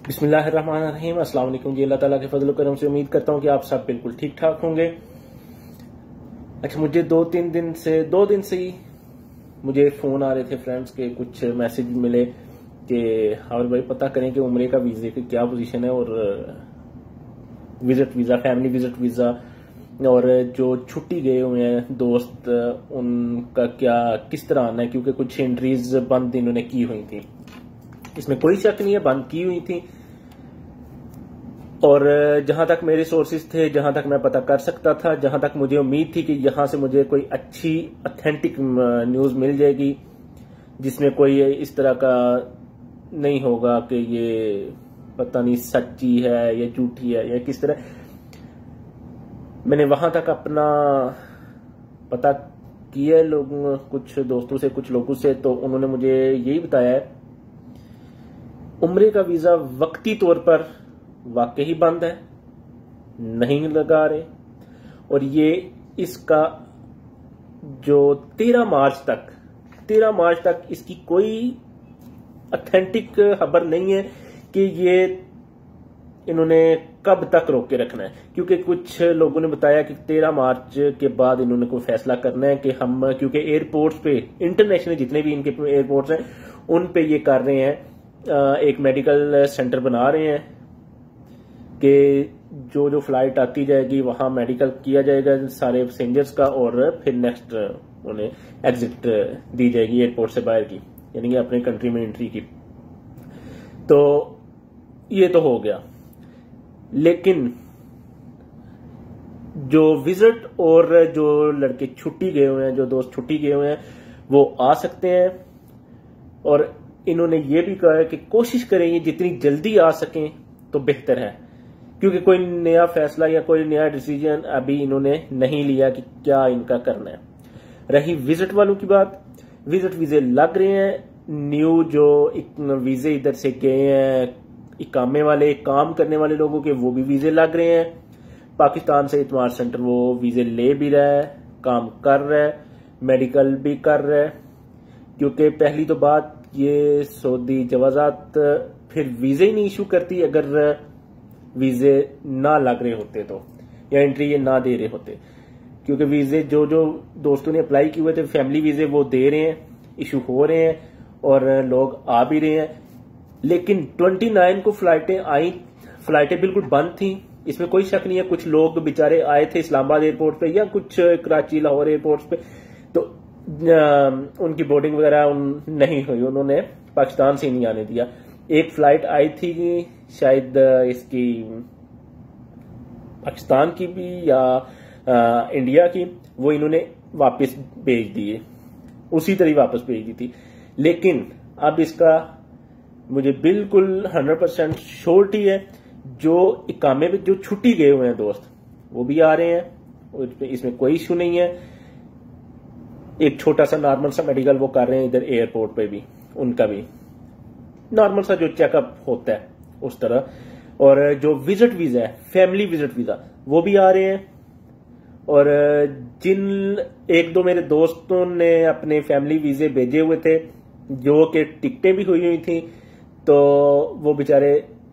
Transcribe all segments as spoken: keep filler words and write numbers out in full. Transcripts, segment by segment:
बिस्मिल्लाहिर्रहमानिर्रहीम। अस्सलाम वालेकुम जी। अल्लाह ताला के फजल करम से उम्मीद करता हूँ कि आप सब बिल्कुल ठीक ठाक होंगे। अच्छा, मुझे दो तीन दिन से दो दिन से ही मुझे फोन आ रहे थे फ्रेंड्स के, कुछ मैसेज मिले कि हाउल भाई पता करें कि उम्रे का वीजे की क्या पोजीशन है और visit visa, family visit visa और जो छुट्टी गए हुए हैं दोस्त, उनका क्या किस तरह आना है, क्योंकि कुछ एंट्रीज बंद इन्होंने की हुई थी। इसमें कोई शक नहीं है, बंद की हुई थी। और जहां तक मेरे सोर्सेज थे, जहां तक मैं पता कर सकता था, जहां तक मुझे उम्मीद थी कि यहां से मुझे कोई अच्छी ऑथेंटिक न्यूज मिल जाएगी जिसमें कोई इस तरह का नहीं होगा कि ये पता नहीं सच्ची है या झूठी है या किस तरह। मैंने वहां तक अपना पता किया लोगों, कुछ दोस्तों से, कुछ लोगों से, तो उन्होंने मुझे यही बताया है उम्रे का वीजा वक्ती तौर पर वाकई बंद है, नहीं लगा रहे। और ये इसका जो तेरह मार्च तक तेरह मार्च तक इसकी कोई ऑथेंटिक खबर नहीं है कि ये इन्होंने कब तक रोक के रखना है, क्योंकि कुछ लोगों ने बताया कि तेरह मार्च के बाद इन्होंने कोई फैसला करना है कि हम, क्योंकि एयरपोर्ट्स पे इंटरनेशनल जितने भी इनके एयरपोर्ट्स हैं उन पे ये कर रहे हैं, एक मेडिकल सेंटर बना रहे हैं कि जो जो फ्लाइट आती जाएगी वहां मेडिकल किया जाएगा सारे पैसेंजर्स का, और फिर नेक्स्ट उन्हें एग्जिट दी जाएगी एयरपोर्ट से बाहर की, यानी कि अपने कंट्री में एंट्री की। तो ये तो हो गया, लेकिन जो विजिट और जो लड़के छुट्टी गए हुए हैं, जो दोस्त छुट्टी गए हुए हैं, वो आ सकते हैं। और इन्होंने ये भी कहा है कि कोशिश करेंगे जितनी जल्दी आ सकें तो बेहतर है, क्योंकि कोई नया फैसला या कोई नया डिसीजन अभी इन्होंने नहीं लिया कि क्या इनका करना है। रही विजिट वालों की बात, विजिट वीजे लग रहे हैं। न्यू जो वीजे इधर से गए हैं, इकामे वाले, काम करने वाले लोगों के, वो भी वीजे लग रहे हैं। पाकिस्तान से इतमार सेंटर वो वीजे ले भी रहा है, काम कर रहा है, मेडिकल भी कर रहा है। क्योंकि पहली तो बात, ये सऊदी जवाजात फिर वीजे ही नहीं इशू करती अगर वीजे ना लग रहे होते तो, या एंट्री ये ना दे रहे होते। क्योंकि वीजे जो जो दोस्तों ने अप्लाई किए हुए थे, फैमिली वीजे, वो दे रहे हैं, इशू हो रहे हैं और लोग आ भी रहे हैं। लेकिन उनतीस को फ्लाइटें आई, फ्लाइटें बिल्कुल बंद थी, इसमें कोई शक नहीं है। कुछ लोग बेचारे आए थे इस्लामाबाद एयरपोर्ट पे या कुछ कराची, लाहौर एयरपोर्ट पे, तो उनकी बोर्डिंग वगैरह उन, नहीं हुई, उन्होंने पाकिस्तान से ही नहीं आने दिया। एक फ्लाइट आई थी शायद इसकी पाकिस्तान की भी या आ, इंडिया की, वो इन्होंने वापस भेज दिए, उसी तरह वापस भेज दी थी। लेकिन अब इसका मुझे बिल्कुल हंड्रेड परसेंट श्योरिटी है, जो इकामे पे जो छुट्टी गए हुए हैं दोस्त, वो भी आ रहे हैं, इसमें कोई इशू नहीं है। एक छोटा सा नॉर्मल सा मेडिकल वो कर रहे हैं इधर एयरपोर्ट पे भी, उनका भी नॉर्मल सा जो चेकअप होता है उस तरह। और जो विजिट वीजा है, फैमिली विजिट वीजा, वो भी आ रहे हैं। और जिन एक दो मेरे दोस्तों ने अपने फैमिली वीजे भेजे हुए थे, जो कि टिकटें भी हुई हुई थी, तो वो बेचारे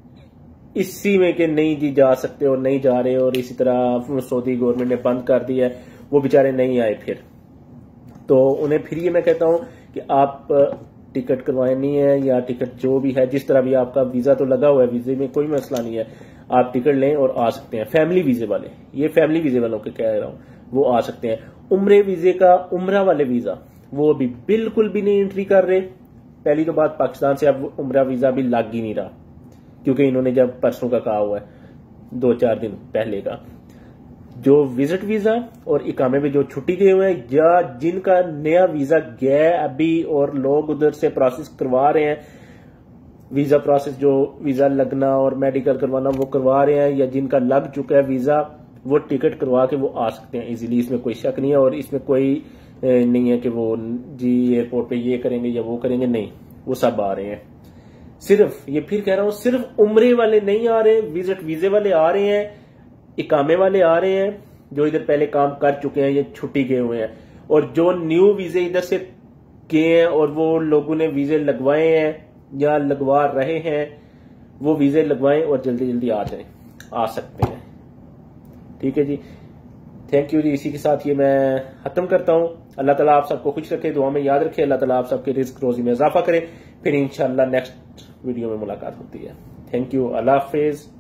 इसी में कि नहीं जी जा सकते और नहीं जा रहे, और इसी तरह सऊदी गवर्नमेंट ने बंद कर दिया है, वो बेचारे नहीं आए फिर। तो उन्हें फिर ये मैं कहता हूं कि आप टिकट करवानी है या टिकट जो भी है, जिस तरह भी आपका वीजा तो लगा हुआ है, वीजे में कोई मसला नहीं है, आप टिकट लें और आ सकते हैं। फैमिली वीजे वाले, ये फैमिली वीजे वालों के कह रहा हूं, वो आ सकते हैं। उम्रे वीजे का, उम्रा वाले वीजा, वो अभी बिल्कुल भी नहीं एंट्री कर रहे। पहली तो बात, पाकिस्तान से अब उम्रा वीजा भी लग ही नहीं रहा, क्योंकि इन्होंने जब परसों का कहा हुआ है, दो चार दिन पहले का। जो विजिट वीजा और इकामे में जो छुट्टी गए हुए हैं, या जिनका नया वीजा गया है अभी और लोग उधर से प्रोसेस करवा रहे हैं, वीजा प्रोसेस जो वीजा लगना और मेडिकल करवाना वो करवा रहे हैं, या जिनका लग चुका है वीजा, वो टिकट करवा के वो आ सकते हैं इजीली। इसमें कोई शक नहीं है, और इसमें कोई नहीं है कि वो जी एयरपोर्ट पे ये करेंगे या वो करेंगे, नहीं, वो सब आ रहे हैं। सिर्फ ये फिर कह रहा हूं, सिर्फ उम्रे वाले नहीं आ रहे, विजिट वीजे वाले आ रहे हैं, इकामे वाले आ रहे हैं, जो इधर पहले काम कर चुके हैं, ये छुट्टी गए हुए हैं। और जो न्यू वीजे इधर से गए हैं और वो लोगों ने वीजे लगवाए हैं या लगवा रहे हैं, वो वीजे लगवाएं और जल्दी जल्दी आ जाएं, आ सकते हैं। ठीक है जी, थैंक यू जी। इसी के साथ ये मैं खत्म करता हूं। अल्लाह ताला आप सबको खुश रखे, दुआ में याद रखे। अल्लाह ताला आप सबके रिस्क रोजी में इजाफा करे। फिर इंशाल्लाह नेक्स्ट वीडियो में मुलाकात होती है। थैंक यू, अल्लाह हाफिज।